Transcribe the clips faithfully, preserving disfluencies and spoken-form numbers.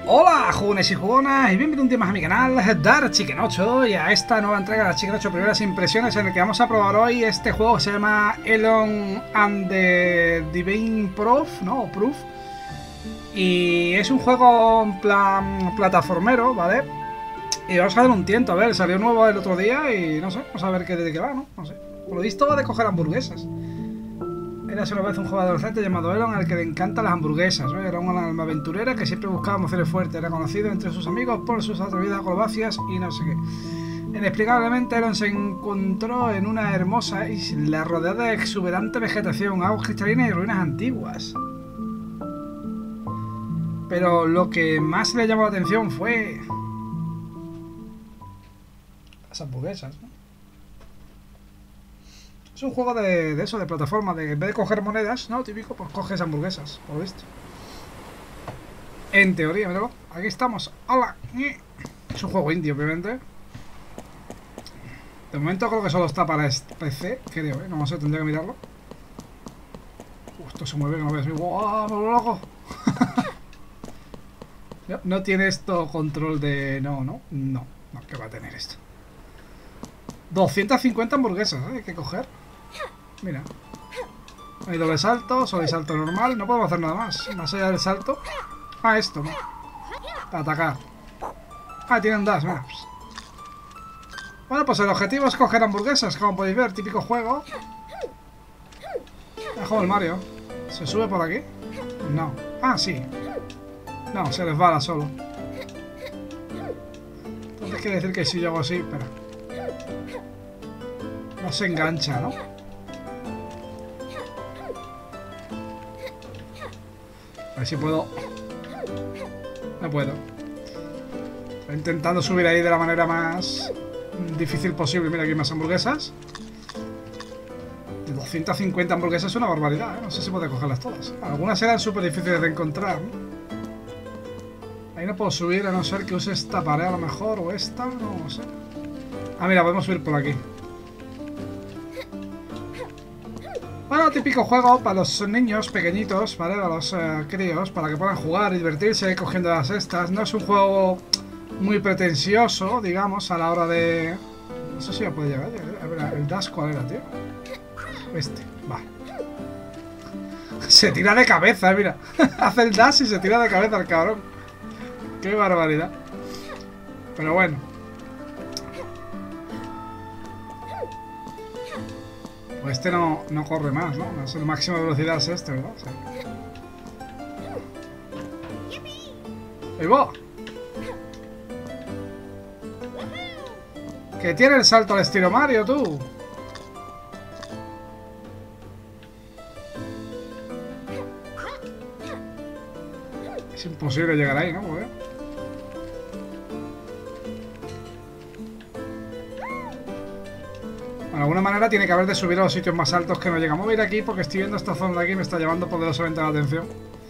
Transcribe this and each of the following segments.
Hola jugones y jugonas y bienvenidos un día más a mi canal Dark Chicken ocho y a esta nueva entrega de Dark Chicken ocho Primeras Impresiones, en el que vamos a probar hoy este juego que se llama Elon and the Divine Proof, ¿no? O Proof. Y es un juego en plan plataformero, ¿vale? Y vamos a dar un tiento, a ver, salió nuevo el otro día y no sé, vamos a ver qué, de qué va, ¿no? No sé. Por lo visto va de coger hamburguesas. Era una vez un joven adolescente llamado Elon al que le encantan las hamburguesas, ¿no? Era una alma aventurera que siempre buscaba emociones fuertes. Era conocido entre sus amigos por sus atrevidas acrobacias y no sé qué. Inexplicablemente, Elon se encontró en una hermosa isla rodeada de exuberante vegetación, aguas cristalinas y ruinas antiguas. Pero lo que más le llamó la atención fue las hamburguesas, ¿no? Es un juego de, de eso, de plataforma, de en vez de coger monedas, ¿no? Típico, pues coges hamburguesas, por lo visto. En teoría, míralo. Aquí estamos. ¡Hola! Es un juego indie, obviamente. De momento creo que solo está para P C, creo, ¿eh? No sé, tendría que mirarlo. Uh, esto se mueve, que no ves. ¡Wow! ¡Me vuelvo loco! no, no tiene esto control de... No, no, no. No, ¿qué va a tener esto? doscientas cincuenta hamburguesas, ¿eh? Hay que coger. Mira. Hay doble salto, solo hay salto normal. No podemos hacer nada más. Más allá del salto. Ah, esto, ¿no? Para atacar. Ah, tiene un dash, mira. Bueno, pues el objetivo es coger hamburguesas, como podéis ver. Típico juego. Es como el Mario. ¿Se sube por aquí? No. Ah, sí. No, se resbala solo. Entonces quiere decir que si yo hago así, espera. No se engancha, ¿no? A ver si puedo. No puedo. Estoy intentando subir ahí de la manera más difícil posible. Mira, aquí hay más hamburguesas. doscientas cincuenta hamburguesas es una barbaridad, ¿eh? No sé si puedo cogerlas todas. Algunas eran súper difíciles de encontrar, ¿no? Ahí no puedo subir a no ser que use esta pared a lo mejor, o esta, no, no sé. Ah, mira, podemos subir por aquí. Bueno, típico juego para los niños pequeñitos, ¿vale? Para los eh, críos, para que puedan jugar y divertirse cogiendo las estas. No es un juego muy pretencioso, digamos, a la hora de... No sé si ya puede llegar. A ver, el dash, ¿cuál era, tío? Este, va. Se tira de cabeza, eh, mira. Hace el dash y se tira de cabeza el cabrón. Qué barbaridad. Pero bueno. Pues este no, no corre más, ¿no? No sé, el máximo de velocidad es este, ¿verdad? Sí. ¡Ahí va! Que tiene el salto al estilo Mario, tú. Es imposible llegar ahí, ¿no? Joder. De alguna manera tiene que haber de subir a los sitios más altos que no llegamos a ir aquí, porque estoy viendo esta zona de aquí y me está llamando poderosamente la atención.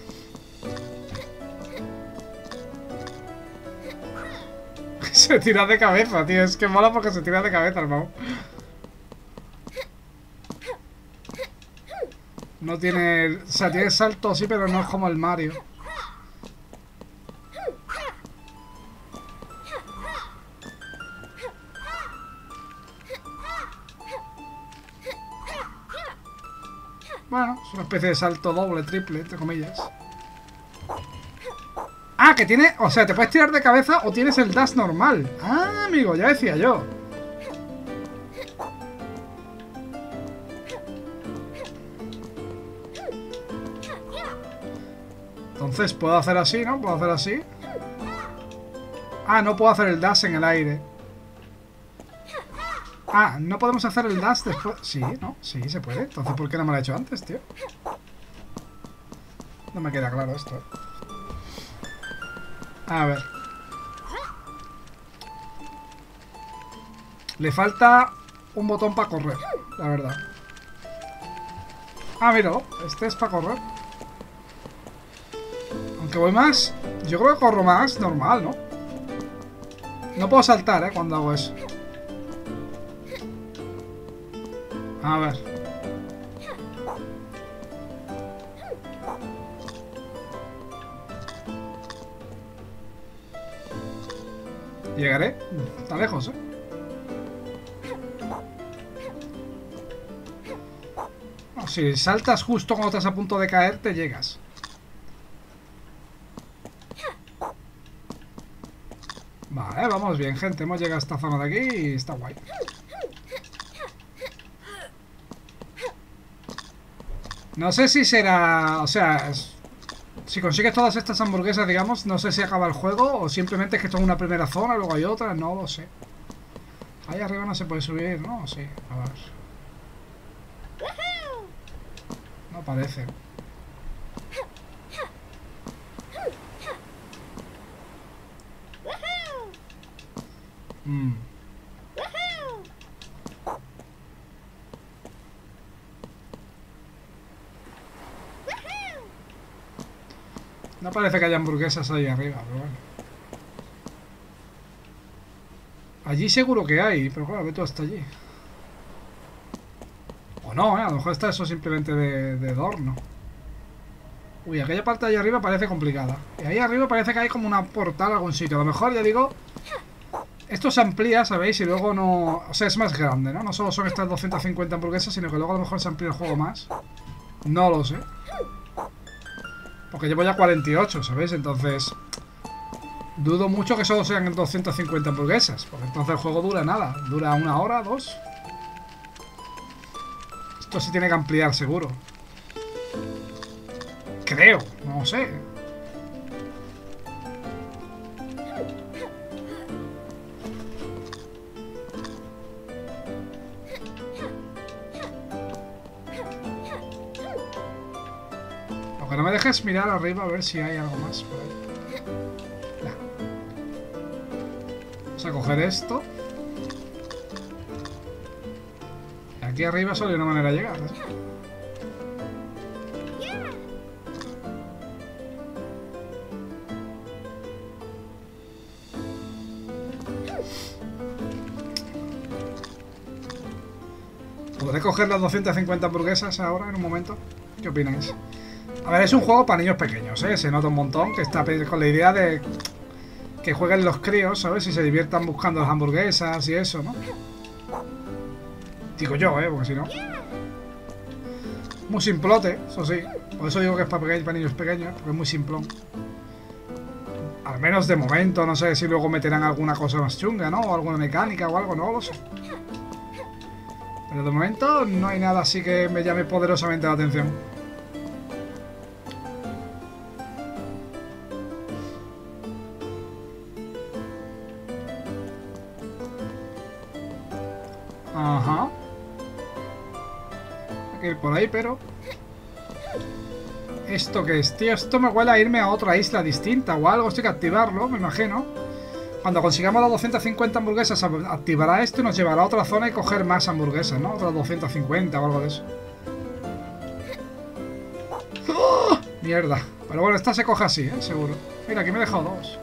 Se tira de cabeza, tío. Es que mola porque se tira de cabeza, hermano. No tiene... O sea, tiene salto sí, pero no es como el Mario. Bueno, es una especie de salto doble, triple, entre comillas. Ah, que tiene... O sea, te puedes tirar de cabeza o tienes el dash normal. Ah, amigo, ya decía yo. Entonces, puedo hacer así, ¿no? Puedo hacer así. Ah, no puedo hacer el dash en el aire. Ah, no podemos hacer el dash después. Sí, ¿no? Sí, se puede. Entonces, ¿por qué no me lo he hecho antes, tío? No me queda claro esto. A ver. Le falta un botón para correr, la verdad. Ah, mira, este es para correr. Aunque voy más... Yo creo que corro más normal, ¿no? No puedo saltar, ¿eh? Cuando hago eso. A ver. Llegaré. Está lejos, ¿eh? No, si saltas justo cuando estás a punto de caer, te llegas. Vale, vamos bien, gente. Hemos llegado a esta zona de aquí y está guay. No sé si será... O sea... Si consigues todas estas hamburguesas, digamos, no sé si acaba el juego o simplemente es que esto es una primera zona, luego hay otra, no lo sé. Ahí arriba no se puede subir, ¿no? Sí, a ver. No parece. Mm. No parece que haya hamburguesas ahí arriba, pero bueno. Allí seguro que hay, pero claro, ve tú hasta allí. O no, ¿eh? A lo mejor está eso simplemente de, de adorno. Uy, aquella parte de ahí arriba parece complicada. Y ahí arriba parece que hay como una portal a algún sitio. A lo mejor, ya digo, esto se amplía, ¿sabéis? Y luego no... O sea, es más grande, ¿no? No solo son estas doscientas cincuenta hamburguesas, sino que luego a lo mejor se amplía el juego más. No lo sé. Porque llevo ya cuarenta y ocho, ¿sabéis? Entonces... Dudo mucho que solo sean doscientas cincuenta hamburguesas. Porque entonces el juego dura nada. Dura una hora, dos. Esto se tiene que ampliar, seguro. Creo, no sé. Lo que no me dejes mirar arriba a ver si hay algo más por ahí. Ya. Vamos a coger esto. Y aquí arriba solo hay una manera de llegar, ¿eh? ¿Podré coger las doscientas cincuenta hamburguesas ahora, en un momento? ¿Qué opináis? A ver, es un juego para niños pequeños, ¿eh? Se nota un montón que está con la idea de que jueguen los críos, ¿sabes? Y se diviertan buscando las hamburguesas y eso, ¿no? Digo yo, ¿eh? Porque si no... Muy simplote, eso sí. Por eso digo que es para, para niños pequeños, porque es muy simplón. Al menos de momento, no sé si luego meterán alguna cosa más chunga, ¿no? O alguna mecánica o algo, no lo sé. Pero de momento no hay nada así que me llame poderosamente la atención. Ajá. Hay que ir por ahí, pero... ¿Esto qué es, tío? Esto me huele a irme a otra isla distinta o algo. Esto hay que activarlo, me imagino. Cuando consigamos las doscientas cincuenta hamburguesas, activará esto y nos llevará a otra zona y coger más hamburguesas, ¿no? Otras doscientas cincuenta o algo de eso. ¡Oh! Mierda. Pero bueno, esta se coge así, ¿eh? Seguro. Mira, aquí me he dejado dos.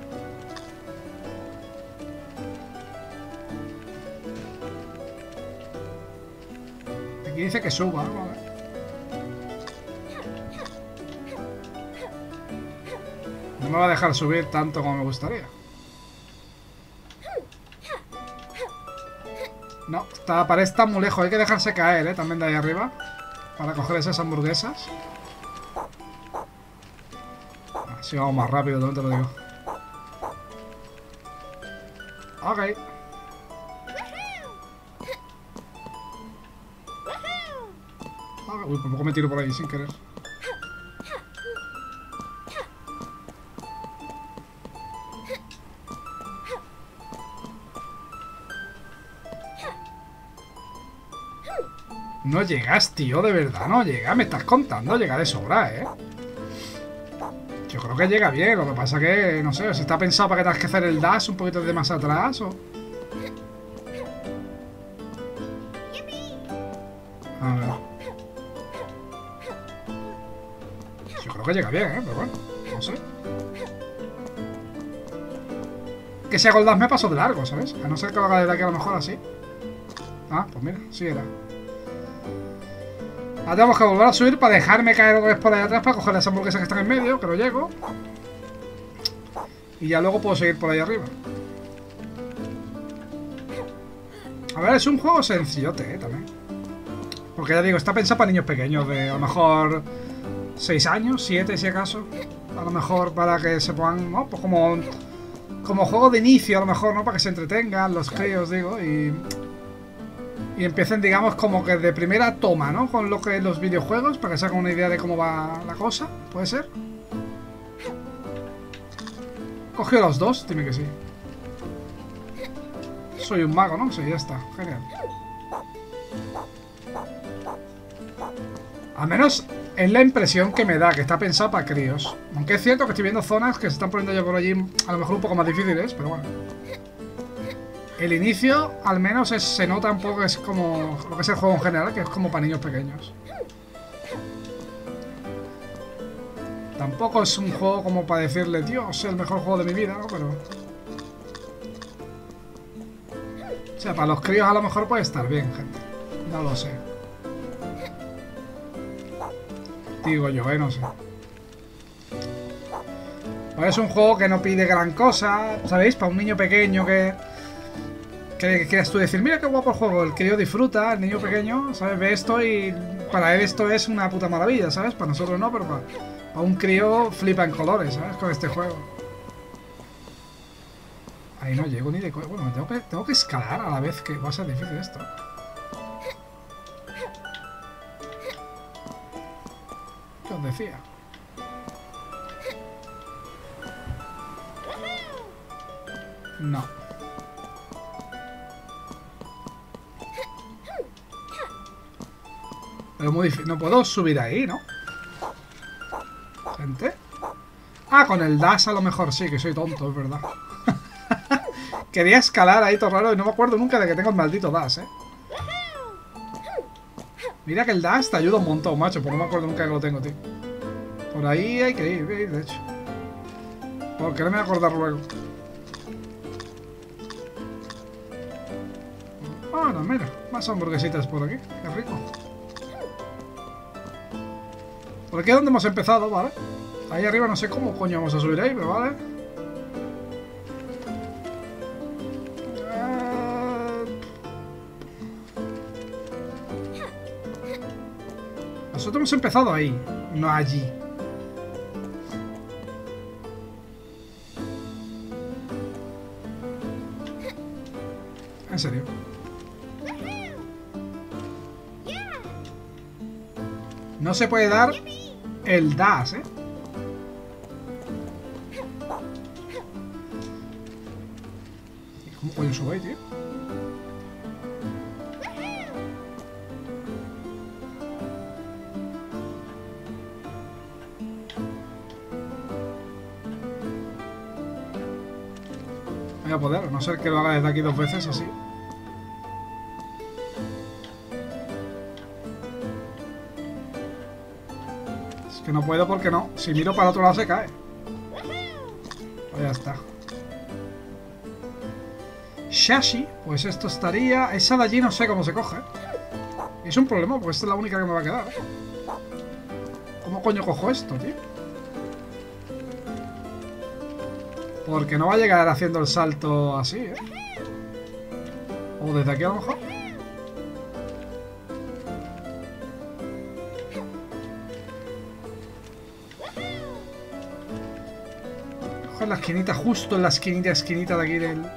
Aquí dice que suba, ¿no? Vale. No me va a dejar subir tanto como me gustaría. No, esta pared está muy lejos. Hay que dejarse caer, ¿eh? También de ahí arriba. Para coger esas hamburguesas. Así vamos más rápido, también te lo digo. Ok. Uy, por poco me tiro por ahí sin querer. No llegas, tío, de verdad, no llega. Me estás contando, llega de sobra, ¿eh? Yo creo que llega bien, lo que pasa que, no sé, si está pensado para que tengas que hacer el dash un poquito de más atrás o... A ver. Yo creo que llega bien, ¿eh? Pero bueno, no sé. Que si hago el dash me paso de largo, ¿sabes? A no ser que lo haga desde aquí a lo mejor así. Ah, pues mira, sí era. Ahora tenemos que volver a subir para dejarme caer otra vez por ahí atrás para coger las hamburguesas que están en medio, que no llego. Y ya luego puedo seguir por ahí arriba. A ver, es un juego sencillote, ¿eh? También. Porque ya digo, está pensado para niños pequeños, de a lo mejor seis años, siete si acaso. A lo mejor para que se puedan, ¿no? Pues como, como juego de inicio, a lo mejor, ¿no? Para que se entretengan los críos, digo, y... Y empiecen, digamos, como que de primera toma, ¿no? Con lo que los videojuegos, para que se hagan una idea de cómo va la cosa. ¿Puede ser? ¿Cogió los dos? Dime que sí. Soy un mago, ¿no? Sí, ya está. Genial. Al menos es la impresión que me da, que está pensado para críos. Aunque es cierto que estoy viendo zonas que se están poniendo ya por allí, a lo mejor un poco más difíciles, pero bueno. El inicio, al menos, es, se nota un poco que es como lo que es el juego en general, que es como para niños pequeños. Tampoco es un juego como para decirle, Dios, es el mejor juego de mi vida, ¿no? Pero... O sea, para los críos a lo mejor puede estar bien, gente. No lo sé. Digo yo, ¿eh? No sé. Pues es un juego que no pide gran cosa, ¿sabéis? Para un niño pequeño que... Que quieras tú decir, mira qué guapo el juego, el crío disfruta, el niño pequeño, ¿sabes? Ve esto y para él esto es una puta maravilla, ¿sabes? Para nosotros no, pero para, para un crío flipa en colores, ¿sabes? Con este juego. Ahí no llego ni de... Bueno, me tengo que, tengo que escalar a la vez, que va a ser difícil esto. ¿Qué os decía? No. Pero muy difícil. No puedo subir ahí, ¿no? Gente. Ah, con el dash a lo mejor sí, que soy tonto, es verdad. Quería escalar ahí todo raro y no me acuerdo nunca de que tengo el maldito dash, ¿eh? Mira que el dash te ayuda un montón, macho, pero no me acuerdo nunca que lo tengo, tío. Por ahí hay que ir, voy a ir, de hecho. Porque no me voy a acordar luego. Bueno, mira, más hamburguesitas por aquí, qué rico. Por aquí es donde hemos empezado, ¿vale? Ahí arriba no sé cómo coño vamos a subir ahí, pero vale. Nosotros hemos empezado ahí, no allí. En serio. No se puede dar el dash, ¿eh? ¿Cómo coño subo ahí, tío? Voy a poder, a no ser que lo haga desde aquí dos veces así. Es que no puedo porque no. Si miro para el otro lado se cae. Pues ya está. Shashi, pues esto estaría... Esa de allí no sé cómo se coge. Y es un problema, porque esta es la única que me va a quedar. ¿Cómo coño cojo esto, tío? Porque no va a llegar haciendo el salto así, ¿eh? O desde aquí a lo mejor. Coger la esquinita, justo en la esquinita, esquinita de aquí del...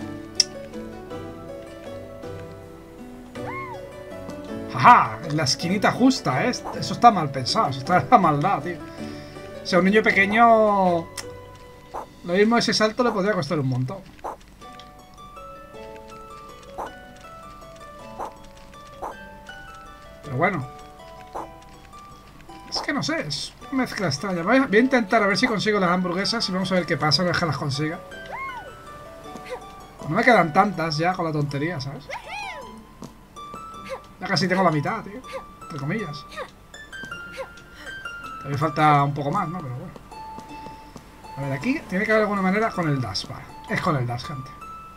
¡Ajá! En la esquinita justa, ¿eh? Eso está mal pensado, eso está la maldad, tío. O sea, un niño pequeño... Lo mismo ese salto le podría costar un montón. Pero bueno. Es que no sé, es una mezcla extraña. Voy a, voy a intentar a ver si consigo las hamburguesas y vamos a ver qué pasa, a ver que las consiga. No me quedan tantas ya con la tontería, ¿sabes? Ya casi tengo la mitad, tío. Entre comillas. Todavía falta un poco más, ¿no? Pero bueno. A ver, aquí tiene que haber alguna manera con el dash, vale. Es con el dash, gente.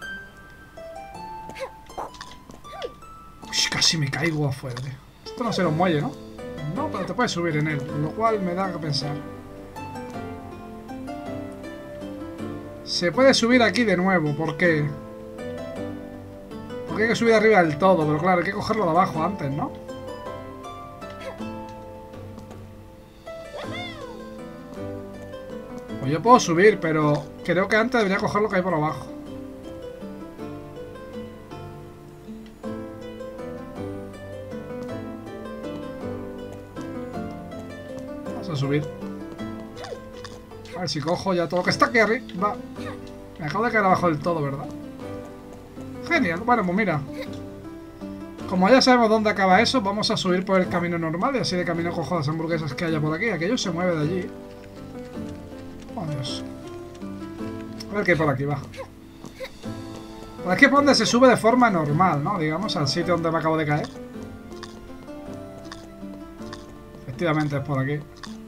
Uy, casi me caigo afuera, tío. Esto no será un muelle, ¿no? No, pero te puedes subir en él, lo cual me da que pensar. Se puede subir aquí de nuevo, ¿por qué? ¿Por Porque hay que subir arriba del todo, pero claro, hay que cogerlo de abajo antes, ¿no? Pues yo puedo subir, pero creo que antes debería coger lo que hay por abajo. Vamos a subir. A ver si cojo ya todo lo que está aquí arriba. Me acabo de caer abajo del todo, ¿verdad? Genial. Bueno, pues mira. Como ya sabemos dónde acaba eso, vamos a subir por el camino normal y así de camino cojo las hamburguesas que haya por aquí. Aquello se mueve de allí. Oh, Dios. A ver qué hay por aquí, va. Por aquí es por donde se sube de forma normal, ¿no? Digamos, al sitio donde me acabo de caer. Efectivamente es por aquí.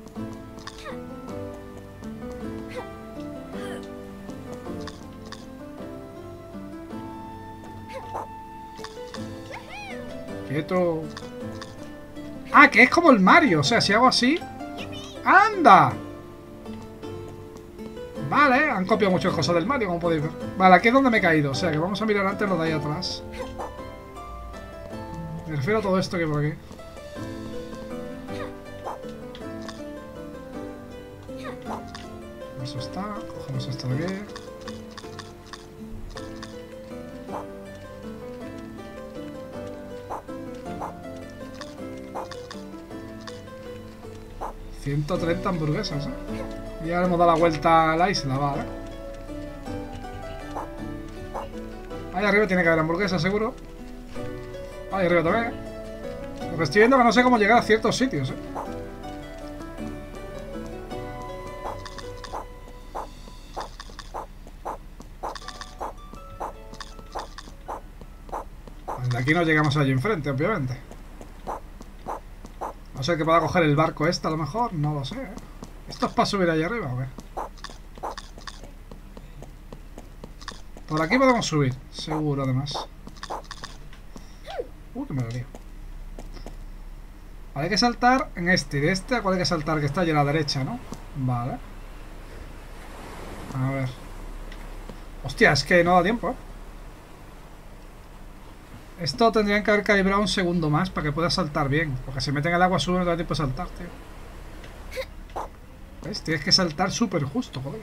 Quieto. Ah, que es como el Mario. O sea, si hago así... ¡Anda! Vale, han copiado muchas cosas del Mario, como podéis ver. Vale, aquí es donde me he caído. O sea, que vamos a mirar antes lo de ahí atrás. Me refiero a todo esto que hay por aquí. Eso está. Cogemos esto de aquí. ciento treinta hamburguesas, ¿eh? Y ya hemos dado la vuelta a la isla, vale. Ahí arriba tiene que haber hamburguesas, seguro. Ahí arriba también. Lo que estoy viendo es que no sé cómo llegar a ciertos sitios, ¿eh? De aquí no llegamos allí enfrente, obviamente. No sé que pueda coger el barco este, a lo mejor. No lo sé, ¿eh? ¿Esto es para subir allá arriba o qué? Por aquí podemos subir, seguro, además. Uh, que me lo lío. Vale, hay que saltar en este. De este, ¿a cuál hay que saltar? Que está allí a la derecha, ¿no? Vale. A ver. Hostia, es que no da tiempo, ¿eh? Esto tendrían que haber calibrado un segundo más para que pueda saltar bien. Porque si meten el agua sube no da tiempo de saltar, tío. ¿Ves? Tienes que saltar súper justo, joder.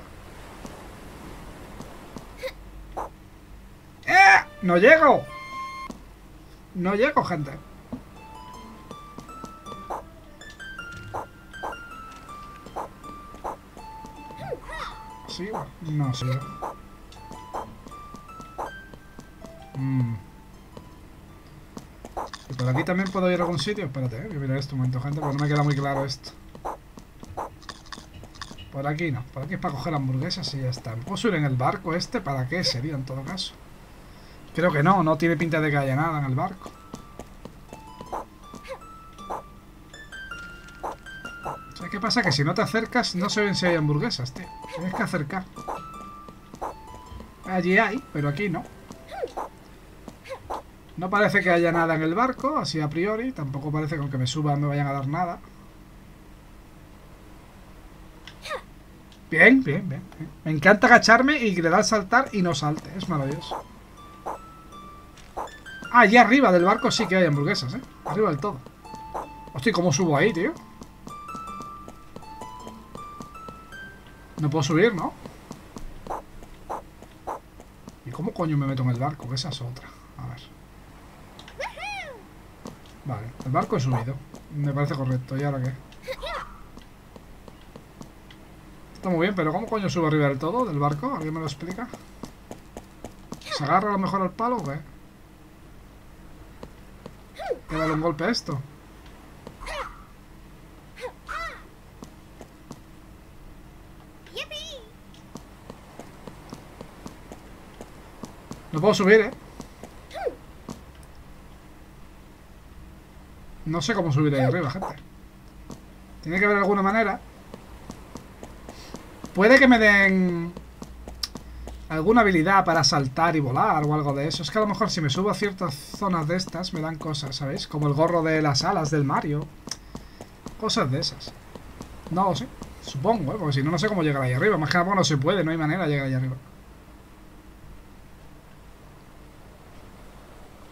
¡Eh! ¡No llego! No llego, gente. ¿Sí? No, sí. Mmm. ¿Y por aquí también puedo ir a algún sitio? Espérate, eh, voy a mirar esto un momento, gente, porque no me queda muy claro esto. Por aquí no, por aquí es para coger hamburguesas y ya está. ¿Puedo subir en el barco este? ¿Para qué sería en todo caso? Creo que no, no tiene pinta de que haya nada en el barco. ¿Sabes qué pasa? Que si no te acercas no se ven si hay hamburguesas, tío. Tienes que acercar. Allí hay, pero aquí no. No parece que haya nada en el barco, así a priori. Tampoco parece que aunque me suba me vayan a dar nada. Bien, bien, bien, bien. Me encanta agacharme y le da al saltar y no salte. Es maravilloso. Ah, allí arriba del barco sí que hay hamburguesas, ¿eh? Arriba del todo. Hostia, ¿cómo subo ahí, tío? No puedo subir, ¿no? ¿Y cómo coño me meto en el barco? Que esa es otra. A ver. Vale, el barco he subido. Me parece correcto. ¿Y ahora qué? Está muy bien, pero ¿cómo coño subo arriba del todo del barco? ¿Alguien me lo explica? ¿Se agarra a lo mejor al palo o qué? ¿Qué darle un golpe a esto? No puedo subir, ¿eh? No sé cómo subir ahí arriba, gente. Tiene que haber alguna manera. Puede que me den alguna habilidad para saltar y volar o algo de eso. Es que a lo mejor si me subo a ciertas zonas de estas me dan cosas, ¿sabéis? Como el gorro de las alas del Mario. Cosas de esas. No lo sé. Supongo, ¿eh? Porque si no, no sé cómo llegar ahí arriba. Más que nada, no se puede. No hay manera de llegar ahí arriba.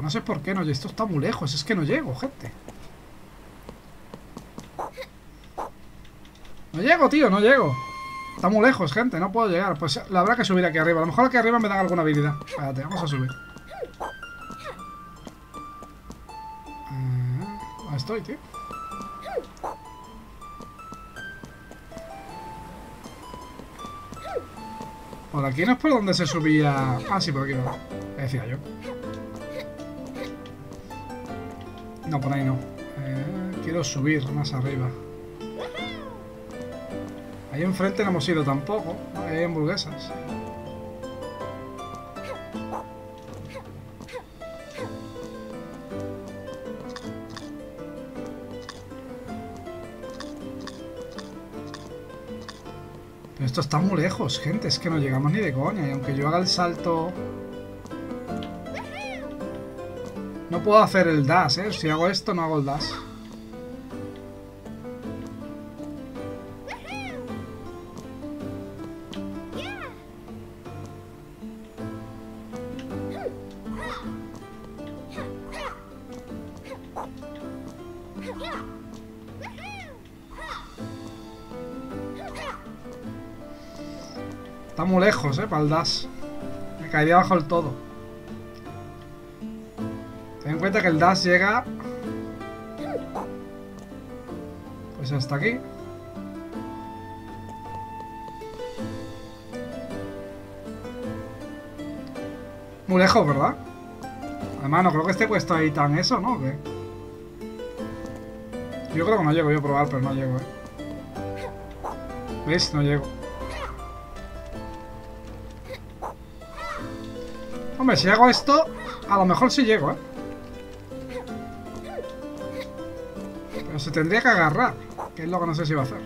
No sé por qué no. Esto está muy lejos. Es que no llego, gente. No llego, tío, no llego. Está muy lejos, gente. No puedo llegar. Pues la habrá que subir aquí arriba. A lo mejor aquí arriba me dan alguna habilidad. Espérate, vamos a subir. Uh, ahí estoy, tío. Por aquí no es por donde se subía... Ah, sí, por aquí no. ¿Qué decía yo? No, por ahí no. Eh, quiero subir más arriba. Ahí enfrente no hemos ido tampoco. Ahí hay hamburguesas. Pero esto está muy lejos, gente. Es que no llegamos ni de coña. Y aunque yo haga el salto... No puedo hacer el dash, ¿eh? Si hago esto, no hago el dash. Está muy lejos, ¿eh? Para el dash. Me caería bajo el todo. Ten en cuenta que el dash llega... Pues hasta aquí. Muy lejos, ¿verdad? Además, no creo que esté puesto ahí tan eso, ¿no? ¿Qué? Yo creo que no llego. Voy a probar, pero no llego, ¿eh? ¿Veis? No llego. Hombre, si hago esto, a lo mejor sí llego, ¿eh? Pero se tendría que agarrar, que es lo que no sé si va a hacer.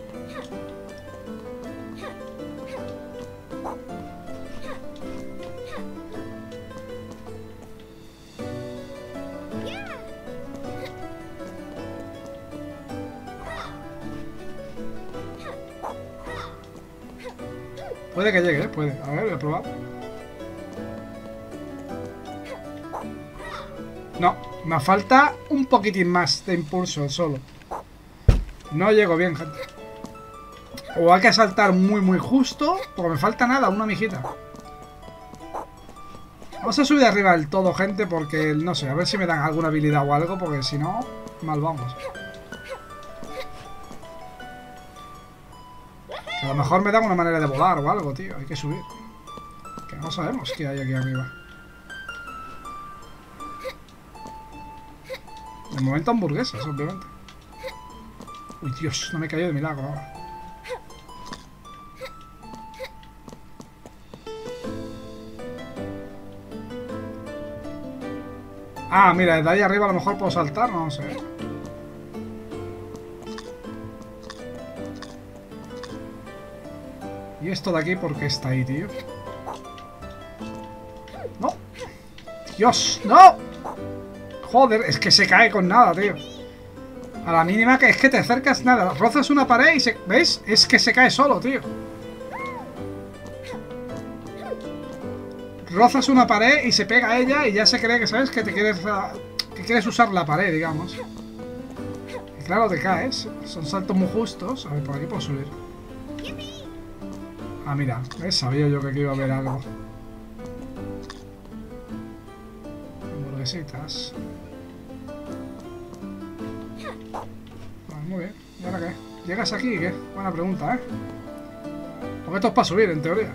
Puede que llegue, ¿eh? Puede. A ver, voy a probar. No, me falta un poquitín más de impulso solo. No llego bien, gente. O hay que saltar muy, muy justo, porque me falta nada, una mijita. Vamos a subir arriba del todo, gente, porque, no sé, a ver si me dan alguna habilidad o algo, porque si no, mal vamos. Que a lo mejor me dan una manera de volar o algo, tío. Hay que subir. Que no sabemos qué hay aquí arriba. De momento hamburguesas, obviamente. Uy, Dios, no me he caído de milagro ahora. Ah, mira, desde ahí arriba a lo mejor puedo saltar, no sé. ¿Y esto de aquí por qué está ahí, tío? ¡No! ¡Dios! ¡No! Joder, es que se cae con nada, tío. A la mínima que es que te acercas nada. Rozas una pared y se... ¿Veis? Es que se cae solo, tío. Rozas una pared y se pega a ella y ya se cree que, ¿sabes? Que te quieres... Que quieres usar la pared, digamos. Y claro, te caes. Son saltos muy justos. A ver, por aquí puedo subir. Ah, mira. ¿Ves? Sabía yo que aquí iba a haber algo. Hamburguesitas. Vale, muy bien. ¿Y ahora qué? ¿Llegas aquí y qué? Buena pregunta, ¿eh? Porque esto es para subir, en teoría.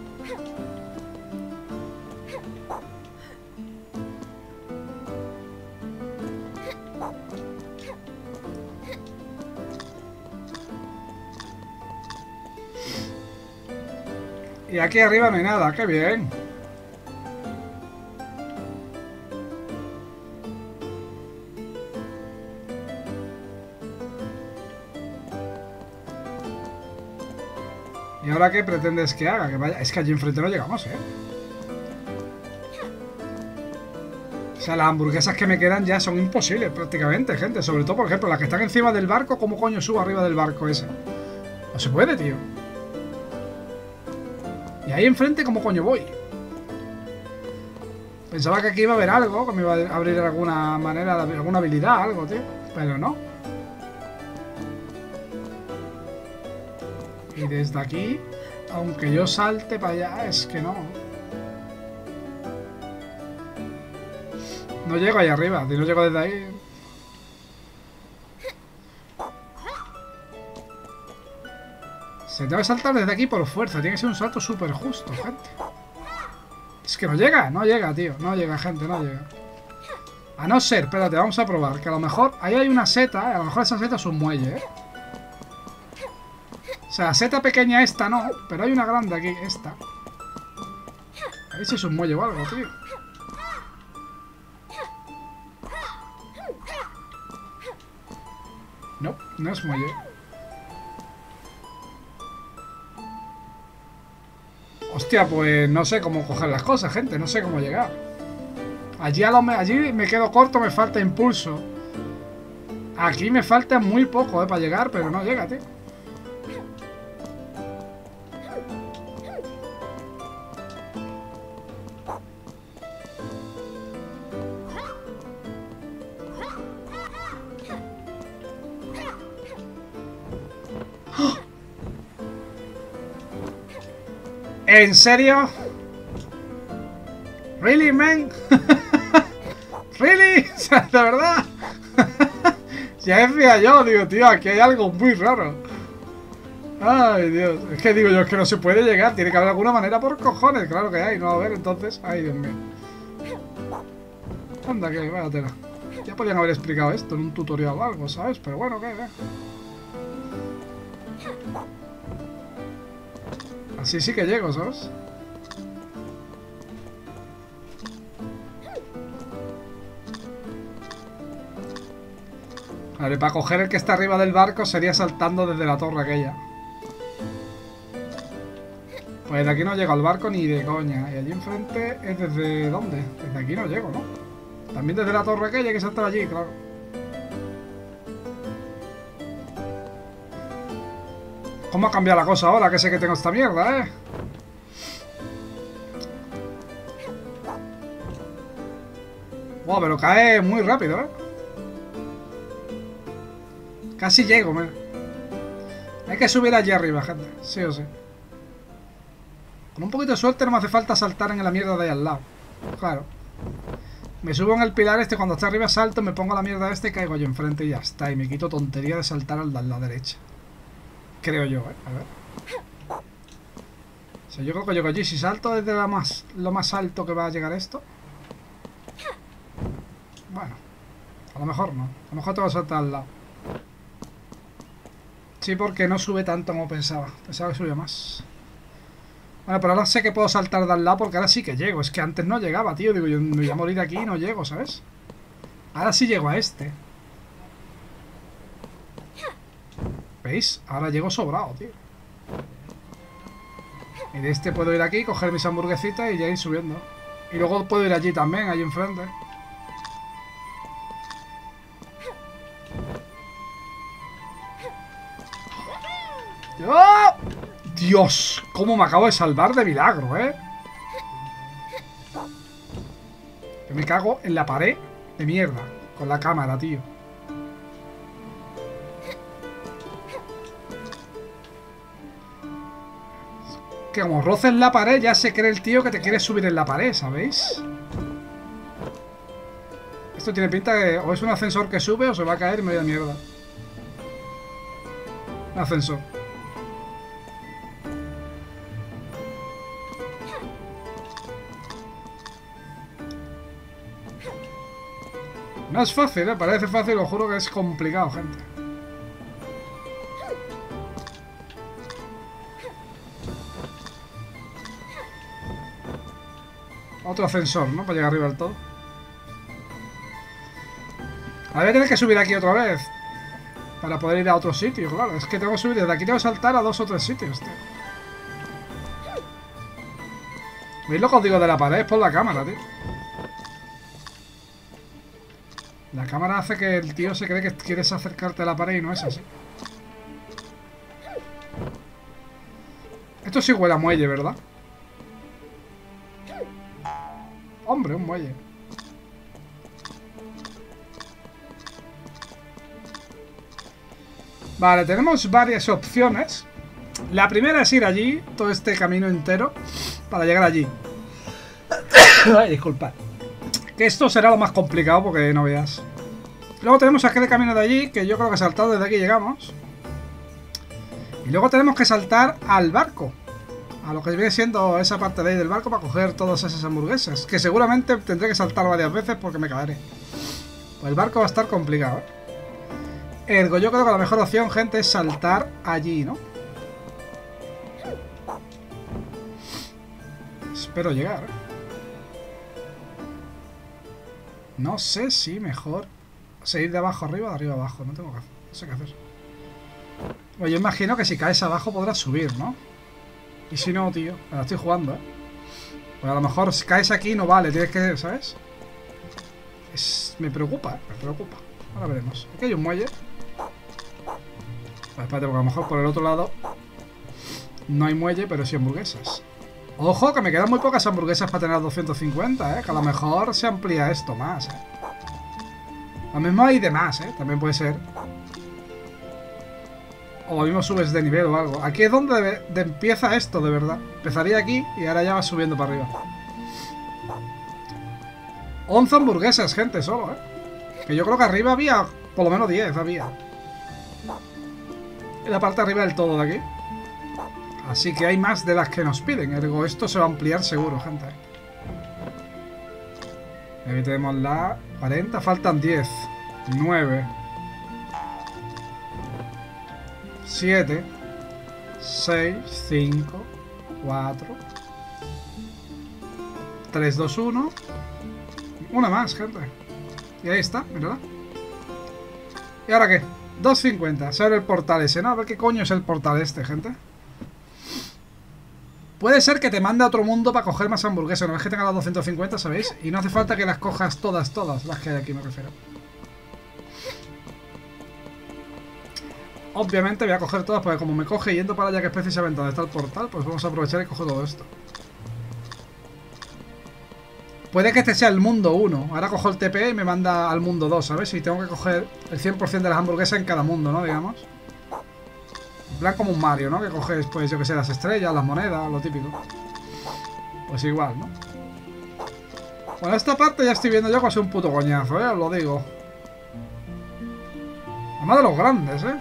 Y aquí arriba no hay nada, qué bien. ¿Y ahora qué pretendes que haga? Que vaya... Es que allí enfrente no llegamos, ¿eh? O sea, las hamburguesas que me quedan ya son imposibles prácticamente, gente. Sobre todo, por ejemplo, las que están encima del barco. ¿Cómo coño subo arriba del barco ese? No se puede, tío. Y ahí enfrente, ¿cómo coño voy? Pensaba que aquí iba a haber algo, que me iba a abrir de alguna manera, alguna habilidad, algo, tío. Pero no. Y desde aquí, aunque yo salte para allá, es que no. No llego ahí arriba, si no llego desde ahí. Se debe saltar desde aquí por fuerza, tiene que ser un salto súper justo, gente. Es que no llega, no llega, tío. No llega, gente, no llega. A no ser, espérate, vamos a probar. Que a lo mejor, ahí hay una seta, a lo mejor esa seta es un muelle, ¿eh? O sea, la seta pequeña esta no, pero hay una grande aquí, esta. A ver si es un muelle o algo, tío. No, no es muelle. Hostia, pues no sé cómo coger las cosas, gente. No sé cómo llegar. Allí, a lo me, allí me quedo corto, me falta impulso. Aquí me falta muy poco, eh, para llegar, pero no llega, tío. ¿En serio? ¿Really, man? ¿Really? O sea, de verdad. Ya decía yo, digo, tío, aquí hay algo muy raro. Ay, Dios. Es que digo yo, es que no se puede llegar. Tiene que haber alguna manera por cojones. Claro que hay, no a ver, entonces. Ay, Dios mío. Anda, que vaya tela. Ya podían haber explicado esto en un tutorial o algo, ¿sabes? Pero bueno, ¿qué? ¿Qué? Así sí que llego, ¿sabes? Vale, para coger el que está arriba del barco sería saltando desde la torre aquella. Pues de aquí no llego al barco ni de coña. Y allí enfrente es desde... ¿dónde? Desde aquí no llego, ¿no? También desde la torre aquella hay que saltar allí, claro. ¿Cómo ha cambiado la cosa ahora que sé que tengo esta mierda, eh? Wow, pero cae muy rápido, eh. Casi llego, man. Hay que subir allí arriba, gente. Sí o sí. Con un poquito de suerte no me hace falta saltar en la mierda de ahí al lado. Claro. Me subo en el pilar este, cuando está arriba salto, me pongo la mierda este y caigo yo enfrente y ya está. Y me quito tontería de saltar al de la derecha. Creo yo, eh. A ver. O sea, yo creo que llego allí. Si salto desde la más, lo más alto que va a llegar esto. Bueno. A lo mejor no. A lo mejor te va a saltar al lado. Sí, porque no sube tanto como pensaba. Pensaba que subía más. Bueno, pero ahora sé que puedo saltar de al lado porque ahora sí que llego. Es que antes no llegaba, tío. Digo, yo me voy a morir aquí y no llego, ¿sabes? Ahora sí llego a este. ¿Veis? Ahora llego sobrado, tío. Y de este puedo ir aquí, coger mis hamburguesitas y ya ir subiendo. Y luego puedo ir allí también, allí enfrente. ¡Oh! Dios, cómo me acabo de salvar de milagro, ¿eh? Yo me cago en la pared de mierda con la cámara, tío. Que como roces la pared ya se cree el tío que te quiere subir en la pared, ¿sabéis? Esto tiene pinta de o es un ascensor que sube o se va a caer y me voy a mierda. Un ascensor. No es fácil, ¿eh? Parece fácil, lo juro que es complicado, gente. Otro ascensor, ¿no? Para llegar arriba del todo. Ahora voy a tener que subir aquí otra vez. Para poder ir a otro sitio, claro. Es que tengo que subir desde aquí, tengo que saltar a dos o tres sitios, tío. ¿Veis lo que os digo de la pared? Es por la cámara, tío. La cámara hace que el tío se cree que quieres acercarte a la pared y no es así. Esto sí huele a muelle, ¿verdad? Hombre, un muelle. Vale, tenemos varias opciones. La primera es ir allí, todo este camino entero, para llegar allí. Ay, disculpad. Que esto será lo más complicado porque no veas. Luego tenemos aquel camino de allí, que yo creo que saltado desde aquí llegamos. Y luego tenemos que saltar al barco. A lo que viene siendo esa parte de ahí del barco para coger todas esas hamburguesas. Que seguramente tendré que saltar varias veces porque me caeré. Pues el barco va a estar complicado, ¿eh? Ergo, yo creo que la mejor opción, gente, es saltar allí, ¿no? Espero llegar, ¿eh? No sé si mejor seguir de abajo arriba o de arriba abajo. No tengo que hacer. No sé qué hacer. Bueno, yo imagino que si caes abajo podrás subir, ¿no? Y si no, tío, me la estoy jugando, ¿eh? Pues a lo mejor si caes aquí no vale, tienes que, ¿sabes? Es... Me preocupa, ¿eh? Me preocupa. Ahora veremos. Aquí hay un muelle. Vale, espérate, porque a lo mejor por el otro lado no hay muelle, pero sí hamburguesas. Ojo, que me quedan muy pocas hamburguesas para tener doscientos cincuenta, ¿eh? Que a lo mejor se amplía esto más, ¿eh? Lo mismo hay de más, ¿eh? También puede ser. O lo mismo subes de nivel o algo. Aquí es donde de, de empieza esto, de verdad. Empezaría aquí y ahora ya va subiendo para arriba. once hamburguesas, gente, solo, ¿eh? Que yo creo que arriba había por lo menos diez, había. En la parte de arriba del todo de aquí. Así que hay más de las que nos piden. Ergo, esto se va a ampliar seguro, gente. Aquí tenemos la cuarenta, faltan diez. nueve. siete. seis, cinco, cuatro. tres, dos, uno. Una más, gente. Y ahí está, ¿verdad? ¿Y ahora qué? dos cincuenta. Se abre el portal ese, ¿no? A ver qué coño es el portal este, gente. Puede ser que te mande a otro mundo para coger más hamburguesas. Una vez que tenga las doscientos cincuenta, ¿sabéis? Y no hace falta que las cojas todas, todas. Las que hay aquí, me refiero. Obviamente voy a coger todas, porque como me coge yendo para allá, que es precisamente donde está el portal, pues vamos a aprovechar y cojo todo esto. Puede que este sea el mundo uno. Ahora cojo el T P y me manda al mundo dos, ¿sabes? Y tengo que coger el cien por cien de las hamburguesas en cada mundo, ¿no? Digamos. En plan como un Mario, ¿no? Que coges, pues yo que sé, las estrellas, las monedas, lo típico. Pues igual, ¿no? Bueno, esta parte ya estoy viendo yo que va a ser un puto coñazo, ¿eh? Os lo digo. Además de los grandes, ¿eh?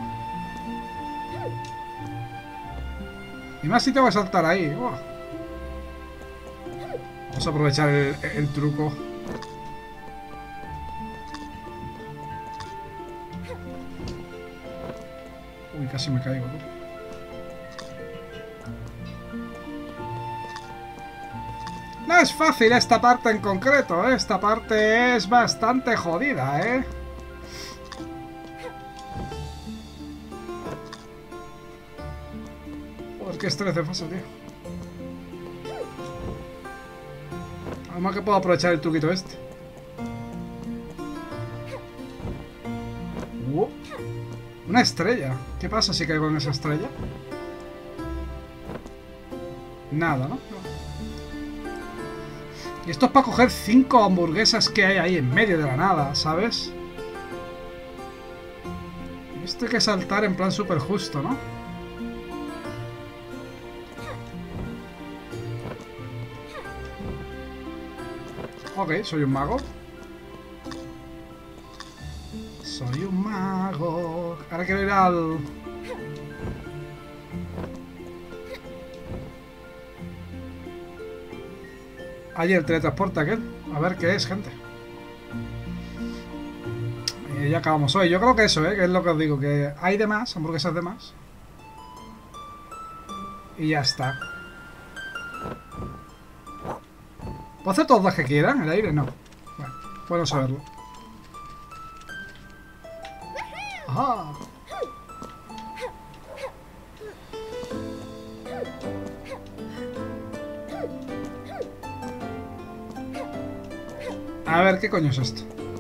Y más si tengo que saltar ahí. ¡Oh! Vamos a aprovechar el, el truco. Uy, casi me caigo, tú. No es fácil esta parte en concreto, ¿eh? Esta parte es bastante jodida, ¿eh? Joder, qué estrés de fase, tío. Además que puedo aprovechar el truquito este. Uh, una estrella. ¿Qué pasa si caigo en esa estrella? Nada, ¿no? Y esto es para coger cinco hamburguesas que hay ahí en medio de la nada, ¿sabes? Y esto hay que saltar en plan súper justo, ¿no? Ok, soy un mago. Soy un mago. Ahora quiero ir al... Allí el teletransporte aquel. A ver qué es, gente. Y ya acabamos hoy. Yo creo que eso, ¿eh? Que es lo que os digo. Que hay de más, hamburguesas de más. Y ya está. ¿Puedo hacer todas las que quieran? ¿El aire? No. Bueno, puedo saberlo. ¡Ajá! A ver, ¿qué coño es esto?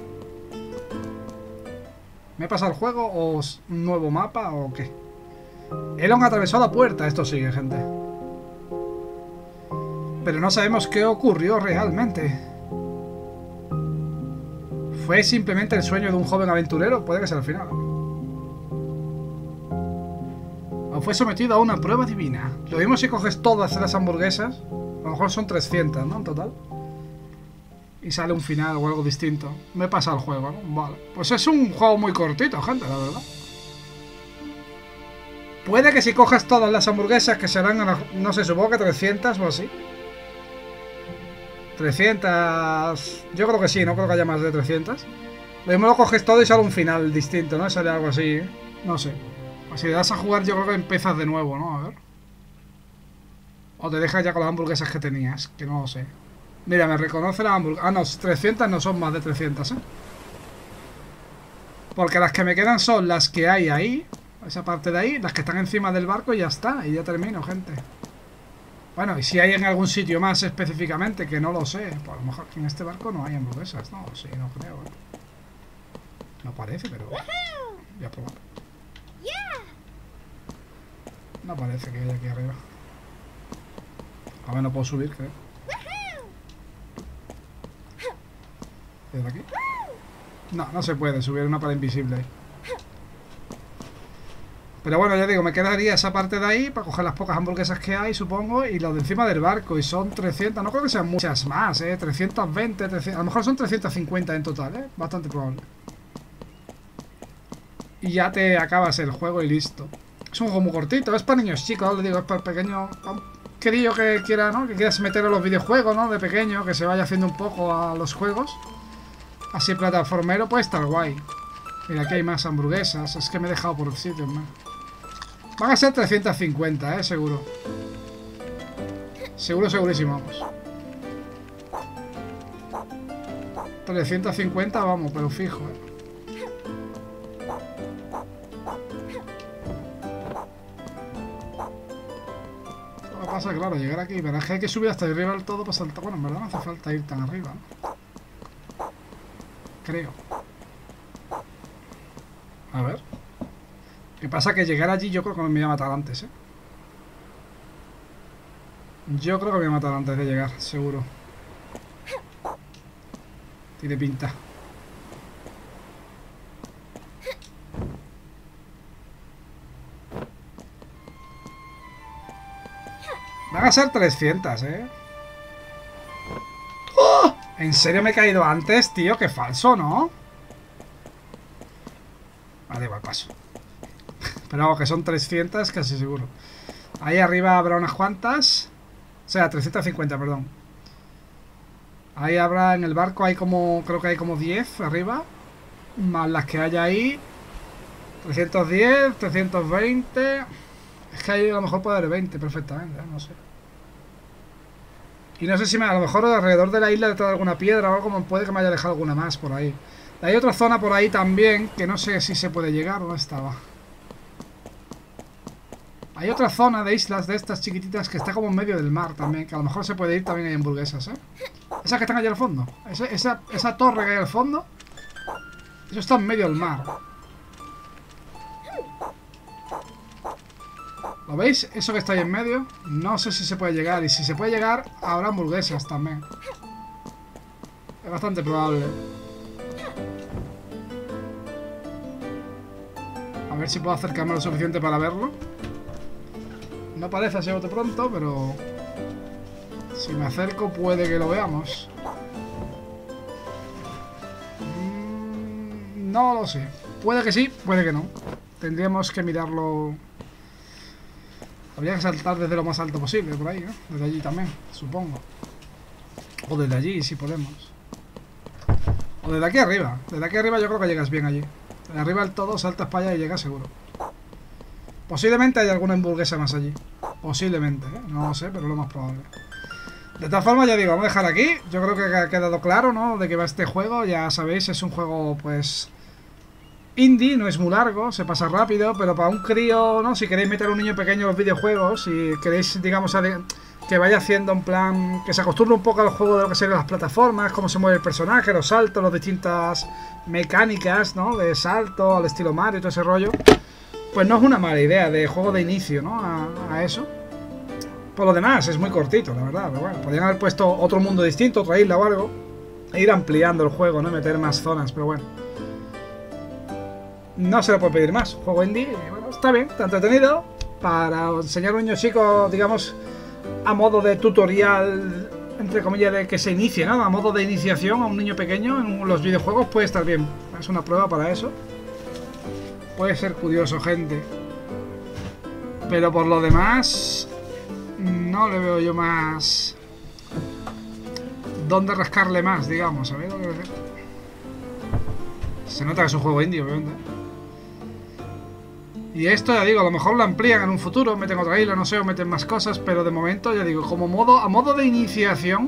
¿Me he pasado el juego o un nuevo mapa o qué? Elon atravesó la puerta. Esto sigue, gente. Pero no sabemos qué ocurrió realmente. ¿Fue simplemente el sueño de un joven aventurero? Puede que sea el final. O fue sometido a una prueba divina. Lo mismo si coges todas las hamburguesas. A lo mejor son trescientas, ¿no? En total. Y sale un final o algo distinto. Me pasa el juego, ¿no? Vale. Pues es un juego muy cortito, gente, la verdad. Puede que si cojas todas las hamburguesas, que serán, no sé, supongo que trescientas o así. trescientas... Yo creo que sí, no creo que haya más de trescientas. Lo mismo lo coges todo y sale un final distinto, ¿no? Sale algo así, ¿eh? No sé. Pues si le das a jugar yo creo que empiezas de nuevo, ¿no? A ver. O te dejas ya con las hamburguesas que tenías, que no lo sé. Mira, me reconoce las hamburguesas. Ah, no, trescientas no son más de trescientas, ¿eh? Porque las que me quedan son las que hay ahí. Esa parte de ahí, las que están encima del barco y ya está. Y ya termino, gente. Bueno, y si hay en algún sitio más específicamente, que no lo sé. Pues a lo mejor en este barco no hay hamburguesas. No, sí, no creo, ¿eh? No parece, pero... Voy a probar. No parece que haya aquí arriba. A ver, no puedo subir, creo. ¿Desde aquí? No, no se puede subir, una pared invisible ahí. Pero bueno, ya digo, me quedaría esa parte de ahí para coger las pocas hamburguesas que hay, supongo, y los de encima del barco. Y son trescientas, no creo que sean muchas más, ¿eh? trescientas veinte, trescientas, a lo mejor son trescientas cincuenta en total, ¿eh? Bastante probable. Y ya te acabas el juego y listo. Es un juego muy cortito, es para niños chicos, le digo, es para el pequeño... Querido que quiera, ¿no? Que quieras meter a los videojuegos, ¿no? De pequeño, que se vaya haciendo un poco a los juegos. Así plataformero puede estar guay. Mira, aquí hay más hamburguesas. Es que me he dejado por sitios, ¿no? Van a ser trescientas cincuenta, ¿eh? Seguro. Seguro, segurísimo, vamos. trescientas cincuenta, vamos, pero fijo, ¿eh? Lo que pasa es, claro, llegar aquí, verás que hay que subir hasta arriba del todo para saltar. Bueno, en verdad no hace falta ir tan arriba, ¿no? Creo. A ver. Lo que pasa es que llegar allí yo creo que me iba a matar antes, ¿eh? Yo creo que me voy a matar antes de llegar, seguro. Tiene pinta. Van a ser trescientas, ¿eh? ¡Oh! ¿En serio me he caído antes, tío? Qué falso, ¿no? Vale, igual paso. Pero vamos, que son trescientas, casi seguro. Ahí arriba habrá unas cuantas. O sea, trescientas cincuenta, perdón. Ahí habrá en el barco, hay como... Creo que hay como diez arriba. Más las que hay ahí. trescientos diez, trescientos veinte... Es que ahí a lo mejor puede haber veinte perfectamente, ¿eh? No sé. Y no sé si me, a lo mejor alrededor de la isla detrás de alguna piedra o algo, puede que me haya dejado alguna más por ahí. Hay otra zona por ahí también, que no sé si se puede llegar. ¿Dónde estaba? Hay otra zona de islas de estas chiquititas que está como en medio del mar también, que a lo mejor se puede ir también en hamburguesas, ¿eh? Esas que están allá al fondo. Esa, esa, esa torre que hay al fondo, eso está en medio del mar. ¿Lo veis? Eso que está ahí en medio. No sé si se puede llegar. Y si se puede llegar, habrá hamburguesas también. Es bastante probable. A ver si puedo acercarme lo suficiente para verlo. No parece así bote pronto, pero... si me acerco puede que lo veamos. Mm, no lo sé. Puede que sí, puede que no. Tendríamos que mirarlo... Habría que saltar desde lo más alto posible, por ahí, ¿no? Desde allí también, supongo. O desde allí, si podemos. O desde aquí arriba. Desde aquí arriba yo creo que llegas bien allí. De arriba del todo saltas para allá y llegas seguro. Posiblemente haya alguna hamburguesa más allí. Posiblemente, ¿eh? No lo sé, pero lo más probable. De todas formas, ya digo, vamos a dejar aquí. Yo creo que ha quedado claro, ¿no? De qué va este juego. Ya sabéis, es un juego, pues... indie, no es muy largo, se pasa rápido, pero para un crío, ¿no? Si queréis meter a un niño pequeño en los videojuegos y queréis, digamos, que vaya haciendo en plan... que se acostumbre un poco al juego de lo que serían las plataformas, cómo se mueve el personaje, los saltos, las distintas mecánicas, ¿no? De salto, al estilo Mario y todo ese rollo. Pues no es una mala idea de juego de inicio, ¿no? A, a eso. Por lo demás, es muy cortito, la verdad, pero bueno, podrían haber puesto otro mundo distinto, otra isla o algo. ir ampliando el juego, ¿no? Meter más zonas, pero bueno. No se le puede pedir más. Juego indie, bueno, está bien, está entretenido. Para enseñar a un niño chico, digamos, a modo de tutorial, entre comillas, de que se inicie, ¿no? A modo de iniciación a un niño pequeño en los videojuegos puede estar bien. Es una prueba para eso. Puede ser curioso, gente. Pero por lo demás, no le veo yo más... ¿Dónde rascarle más, digamos? ¿Sabéis lo que decir? Se nota que es un juego indie, obviamente. Y esto, ya digo, a lo mejor lo amplían en un futuro, meten otra isla, no sé, o meten más cosas, pero de momento, ya digo, como modo, a modo de iniciación,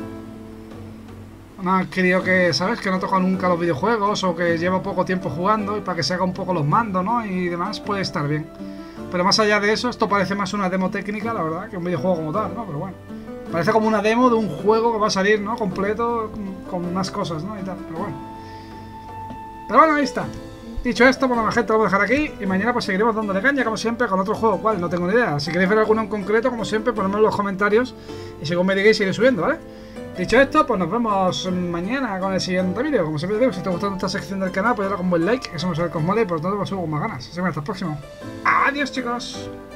no, creo que, ¿sabes? Que no toca nunca los videojuegos o que lleva poco tiempo jugando y para que se haga un poco los mandos, ¿no? Y demás, puede estar bien. Pero más allá de eso, esto parece más una demo técnica, la verdad, que un videojuego como tal, ¿no? Pero bueno, parece como una demo de un juego que va a salir, ¿no? Completo, con más cosas, ¿no? Y tal, pero bueno. Pero bueno, ahí está. Dicho esto, bueno, la gente lo voy a dejar aquí y mañana pues seguiremos dándole caña, como siempre, con otro juego, cual no tengo ni idea. Si queréis ver alguno en concreto, como siempre, ponedmelo en los comentarios y según me digáis iré subiendo, ¿vale? Dicho esto, pues nos vemos mañana con el siguiente vídeo. Como siempre digo, si te ha gustado esta sección del canal, pues dale con buen like, que somos el Cosmole y por lo tanto pues subo con más ganas. Así que hasta el próximo. Adiós, chicos.